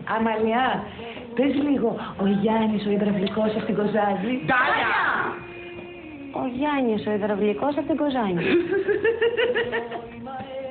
Αμαλιά, πες λίγο, ο Γιάννης ο υδραυλικός από την Κοζάνη. Ντάλια! Ο Γιάννης ο υδραυλικός από την Κοζάνη.